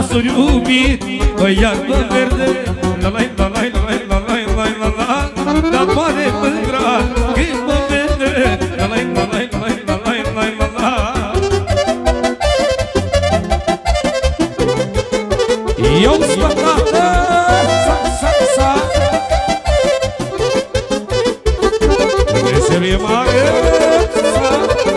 azur iubit, o iarbă verde, la-lai, la-lai, la-lai, la-lai, la-lai, la-la, dar pare mândra când mă vede, la-lai, la-lai, la-lai, la-lai, la-lai, la-la. Eu-mi spătată, sa, veselie mare, sa.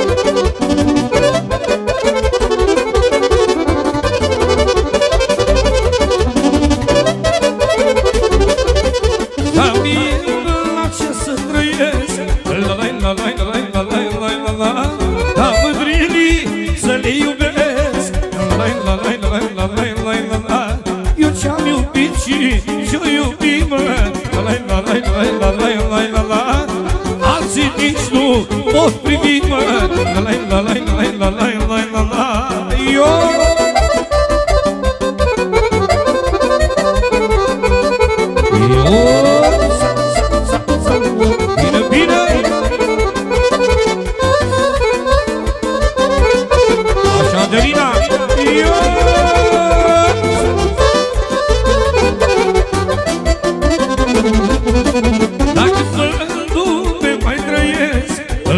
Dar mie îmi place să trăiesc, la-lai, la-lai, la-lai, la-lai, la-lai, la-la, dar mândrilii să le iubesc, la-lai, la-lai, la-lai, la-lai, la-lai, la-la. Eu ce-am iubit și-o iubim, la-lai, la-lai, la-lai, la-lai, la-lai, la-la. Alții nici nu pot privi, la-lai, la-lai, la-lai, la-lai, la-lai, la-la. Bine, bine! Așa, Adelina! Dacă în lume mai trăiesc,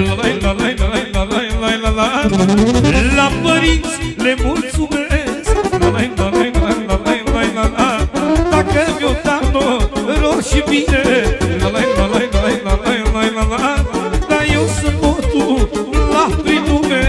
la părinți le mulțumesc, dacă mi-o dau noroc și bine, dar eu sunt motul la prin lume,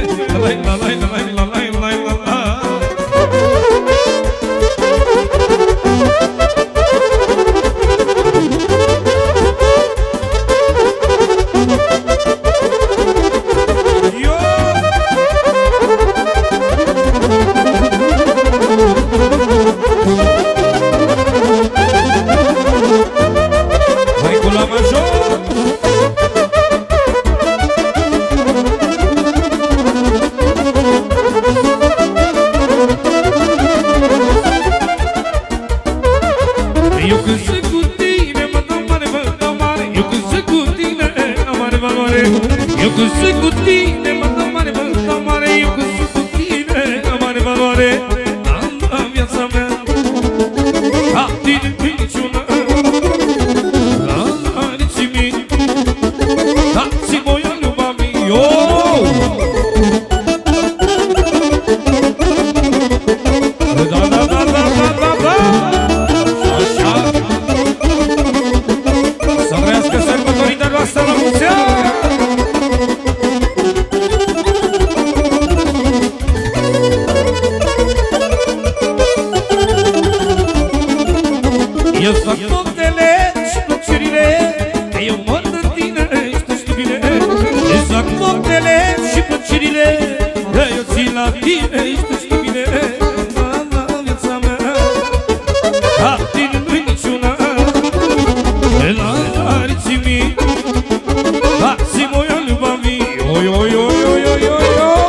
eu fac faptele și plăcerile, că eu mor de tine, știi bine. Eu fac faptele și plăcerile, că eu țin la tine, știi bine. La viața mea, a tine nu-i niciuna, la ariții mii, dați-mi o ia luba mii, oi, oi, oi, oi, oi, oi, oi.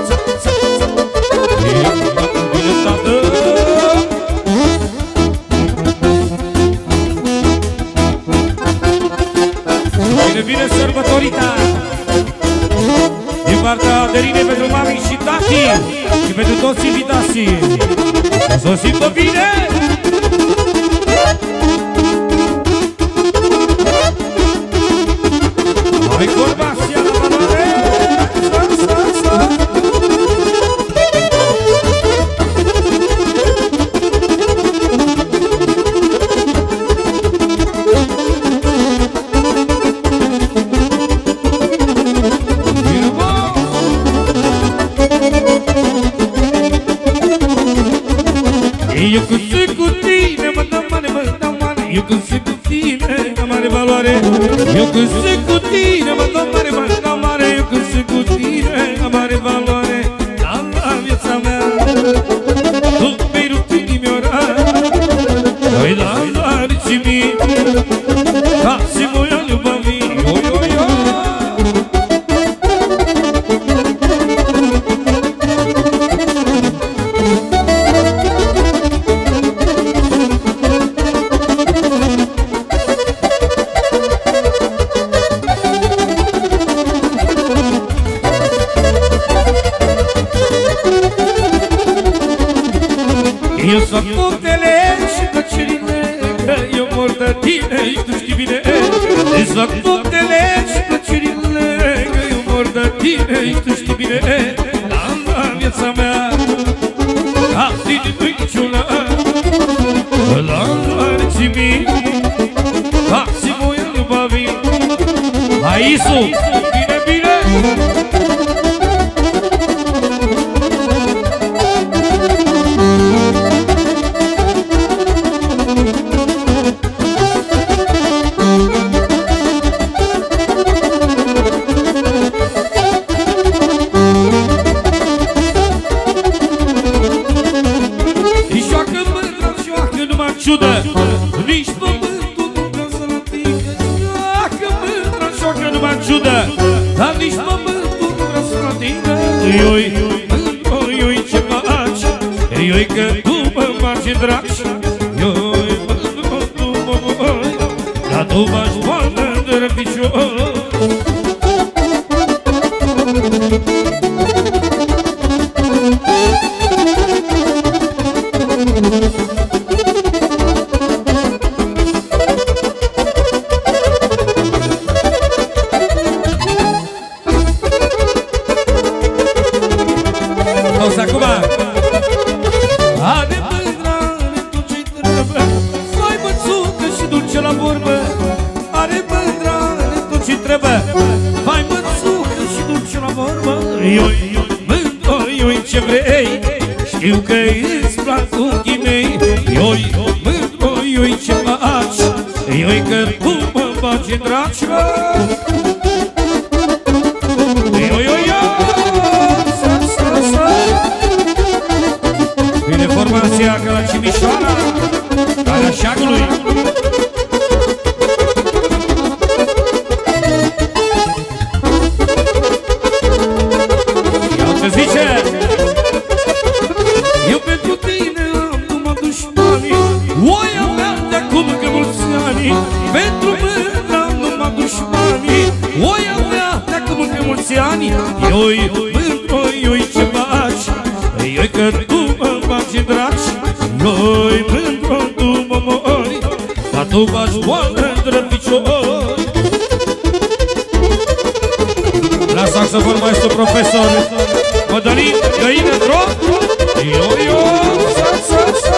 Bine, tată. Vine sărbătorita din partea Adelinei pentru mami și tati și pentru toți invitații. Să o simtă bine! Hai corbasia la valoare! Eu când sunt cu tine, mă dă mare, mă dă mare. Eu când sunt cu tine, dă mare valoare. Eu când sunt cu tine, mă dă mare, mă dă mare. Eu când sunt cu tine, dă mare valoare. La viața mea, tu mi-ai rupt inimioara. Oi, la riții mii, dați-mi o ia luba mii, oi, oi, oi. Eu sunt punctele și plăcerile, că eu mor de tine și tu știi bine. Eu sunt punctele și plăcerile, că eu mor de tine și tu știi bine. La viața mea, ca tine niciuna, la arțimii, ca ți voi îmbavi. Hai Isu, bine, bine! Nici pământul nu vrea să-l atingă. Joacă mândra, joacă numai în ciudă, dar nici pământul nu vrea să-l atingă. Ioi, ioi, ce faci? Ioi, că tu mă faci dragi. Ioi, tu mă voi, dar tu m-aș poartă de picior. Știu că îți plac ochii mei. Ioi, mândru, ioi, ce faci? Ioi, că tu mă faci dragi. Ioi, ioi, vine formația ca la Cimișoara, ca la Șagului. Iau ce zice. Pentru mândra numai dușmanii, oia mea pleacă mâncă mulți ani. Ioi, mândru, ioi, ce faci? Ioi, că tu mă faci dragi. Ioi, mândru, tu mă mori, dar tu faci boală între piciori. La saxofon maestru profesor Mădălin Găină Drog. Ioi, ioi, sa.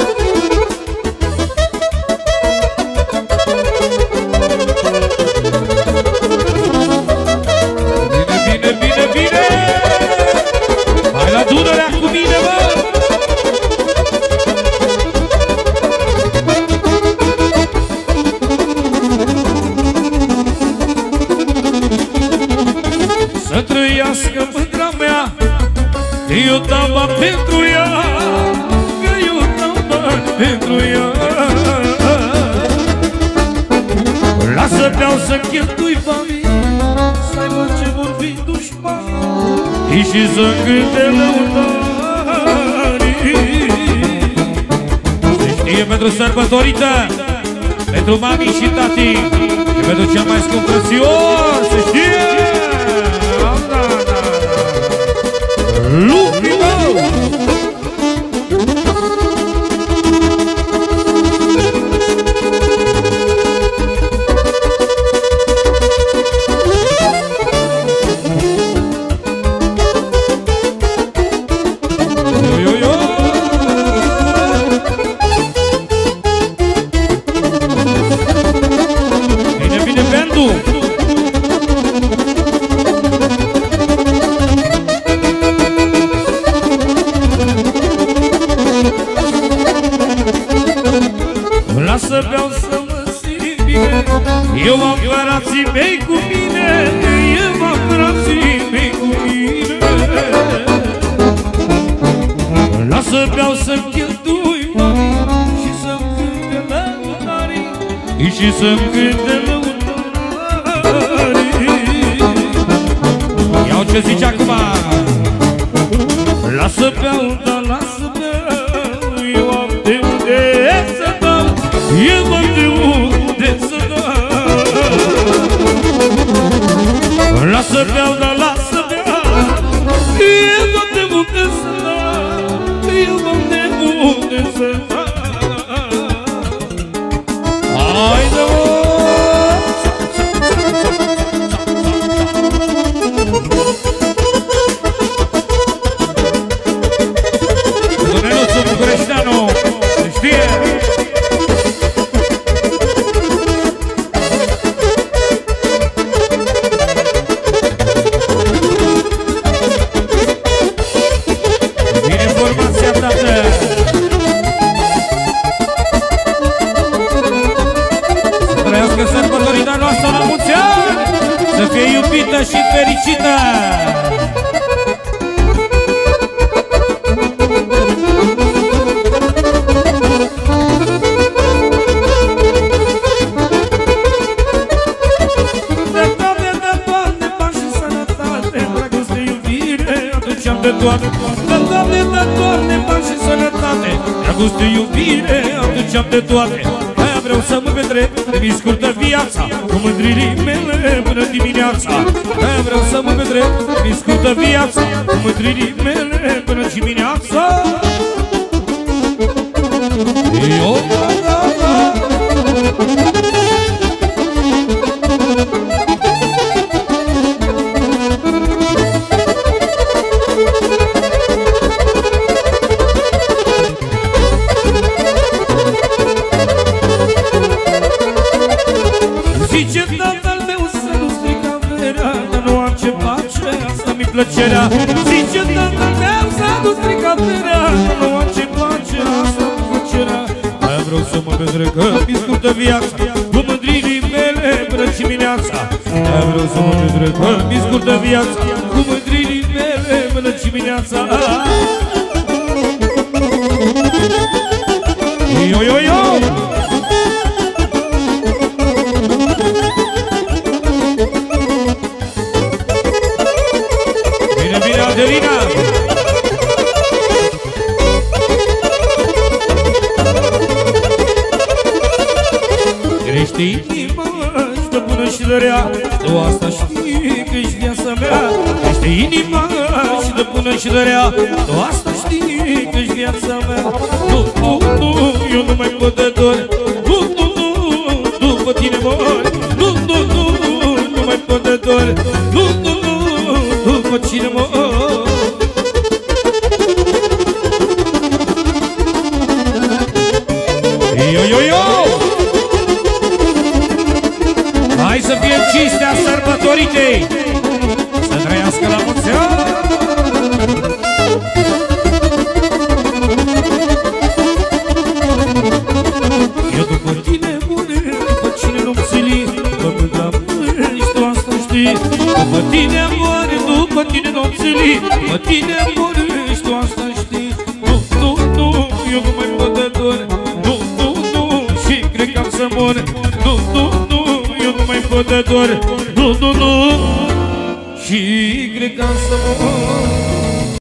Eu dau bani pentru ea, că eu dau bani pentru ea. Lasă vreau să cheltui banii, să aibă ce vor fi dușmani și să cânte lăutari. Se știe pentru sărbătorită, pentru mami și tati și pentru cel mai scump prețios, se știe. Lupi meu! Bine, bine, Bendu! Lasă vreau să mă simt bine, eu am frații mei cu mine, eu am frații mei cu mine. Lasă vreau să-mi cheltui banii și să-mi cânte lăutarii, și să-mi cânte lăutarii. Iau ce zice acum. Lasă beau, dar lasă beau, eu am de unde să dau, eu am de unde să dau. Lasă beau, dar lasă beau, eu am de unde să dau, eu am de unde Doamne, dă, Doamne, bani și sănătate, dragoste, iubire, aduceam de toate. Aia vreau să mă petrec, de-mi scurtă viața, cu mândririi mele până dimineața. Aia vreau să mă petrec, de-mi scurtă viața, cu mândririi mele până dimineața. Eu, zice tatăl meu să nu stric averea, dar nu am ce face, asta mi-i plăcerea. Zice tatăl meu să nu stric averea, dar nu am ce face, asta mi-i plăcerea. Aia vreau să mă petrec, mi scurtă viața, cu mândririi mele până dimineața. Aia vreau să mă petrec, mi scurtă viața, cu mândririi mele până dimineața. Yo, yo, yo! Adelina! Crește inima, stăpână și dărea, tu asta știi că-și viața mea. Crește inima, stăpână și dărea, tu asta știi că-și viața mea. Nu, nu, nu, eu nu mai pot de dor. Nu, nu, nu, după tine mor. Nu, nu, nu, nu mai pot de dor. Nu, nu, nu, după tine mor. Hai să fie cinstea sărbătorite, să trăiască la mulți ani. Eu după tine mor, după cine nu-mi țili, după mândra mâni, tu asta știi. După tine mor, după tine nu-mi țili, după tine mor, tu asta știi. Nu, nu, nu, eu nu mai pot de dor. Nu, nu, nu, și cred că am să mor. Nu, nu, nu, eu nu mai pot de dor. Nu, nu, nu, și cred că am să mor.